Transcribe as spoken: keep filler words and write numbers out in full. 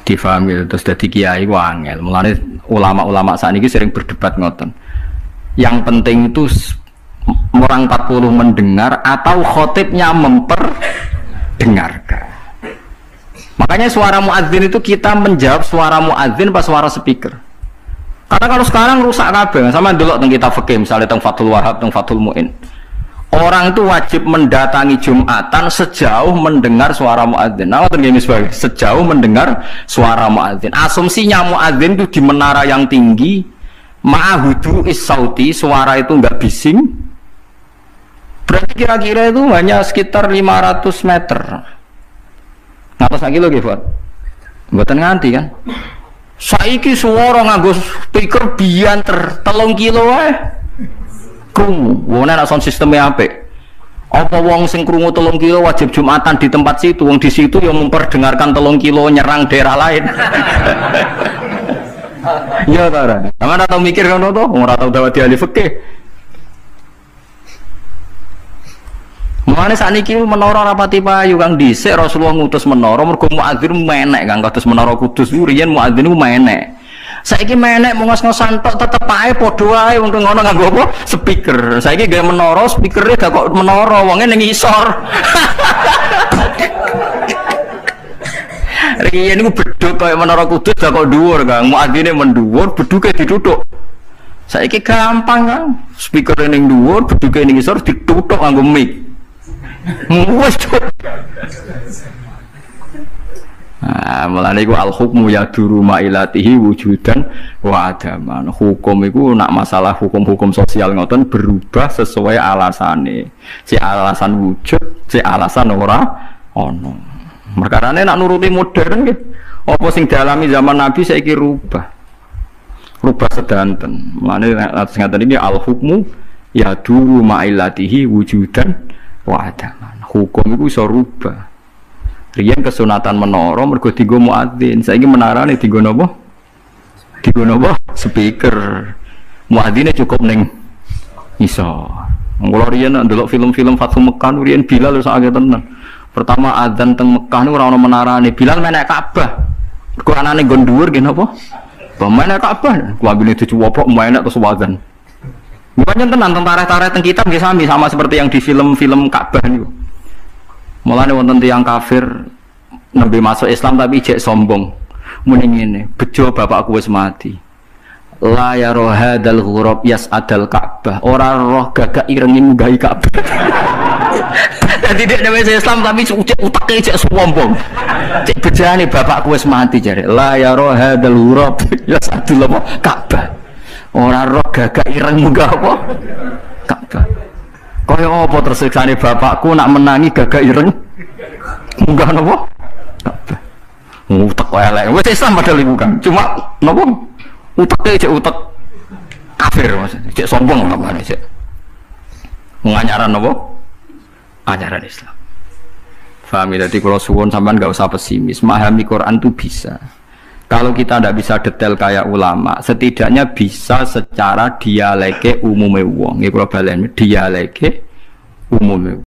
difahami terus dadi kiai ku angel. Mulane ulama-ulama saat ini sering berdebat ngoten. Yang penting itu orang empat puluh mendengar atau khotibnya memperdengarkan. Makanya suara muadzin itu kita menjawab suara muadzin pas suara speaker. Karena kalau sekarang rusak kabeh, sama delok teng kitab fikih misalnya teng Fathul Wahhab, teng Fathul Muin. Orang itu wajib mendatangi Jumatan sejauh mendengar suara muadzin. Nah, tergini sebagai sejauh mendengar suara muadzin. Asumsinya muadzin itu di menara yang tinggi, ma'hudu is-sauti, suara itu enggak bising. Berarti kira-kira itu hanya sekitar lima ratus meter. Ngatos lagi lho nggih, Pak. Mboten nganti kan. Saiki suara nganggo speaker bianter telung kilo wae. Krungu, wong nek sound sistemnya apik. Apa wong sing krungu telung kilo wajib Jumatan di tempat situ, wong di situ yang memperdengarkan telung kilo nyerang daerah lain. Iya ta ora? Sampeyan tau mikir ngono to? Ora tau dawuh ahli fikih. Mulane sakniki menara rapati payu Kang dhisik Rasulullah ngutus menara mergo muadzin menek Kang kados menara Kudus riyen muadzin ku menek. Saiki menek ngos-ngosan tok tetep ae padha wae wong ngono nganggo apa? Speaker. Saiki gawe menara speakere gak kok menara wonge ning isor. Riyen niku bedhug kaya menara Kudus gak kok dhuwur Kang. Muadzine mendhuwur, bedhuke dituthuk. Saiki gampang Kang. Speakere ning dhuwur, bedhuke ning isor dituthuk nganggo mic. Wes. Nah, mulane iku al hukmu yaduru mailatihi wujudan wa adaman. Hukum iku nak masalah hukum-hukum sosial ngoten berubah sesuai alasane. Si alasan wujud, si alasan ora ono. Perkarane nak nuruti modern nggih. Apa sing dialami zaman Nabi saiki rubah. Rubah sedanten. Mulane atas ngaten iki al hukmu yaduru mailatihi wujudan wa adaman. Hukum iku iso rubah. Riyen kesunatan menara mergo dienggo muadzin. Saiki menarane dienggo napa? Dienggo napa? Speaker. Muadzine cukup ning iso. Mula riyen ndelok film-film Fathu Mekah riyen Bilal wis akeh tenan. Pertama adzan teng Mekah niku ora ono menarane. Bilal menek Ka'bah. Mergo anane nggon dhuwur nggih napa? Menek Ka'bah. Klambine dicuwopok menek terus adzan. Bukannya tenan tentara-tentara teng kitab nggih sami sama seperti yang di film-film Ka'bah niku. Mulane wonten tiyang kafir nembe masuk Islam tapi ijek sombong. Muni ngene, bejo bapakku wis mati. La ya rohadal ghurab yas'adal Ka'bah. Ora roh gagak ireng nggahi Ka'bah. Dadi dek nembe Islam tapi utake ijek sombong. Cek bejane bapakku wis mati jare. La ya rohadal ghurab yas'adul Ka'bah. Ora roh gagak ireng munggah apa? Ka'bah. Kaya apa tersiksane bapakku nak menangi gagak ireng munggah napa? Ka'bah. Utek wae elek. Wis Islam padahal iku kan. Cuma napa? Uteke cek utek kafir maksudnya. Cek sombong apa cek. Nganyaran napa? Ajaran Islam. Paham ya? Jadi kalau suwun sampean enggak usah pesimis. Memahami Quran itu bisa. Kalau kita tidak bisa detail kayak ulama, setidaknya bisa secara dialeke umume wong. Iki kula balen dialeke umume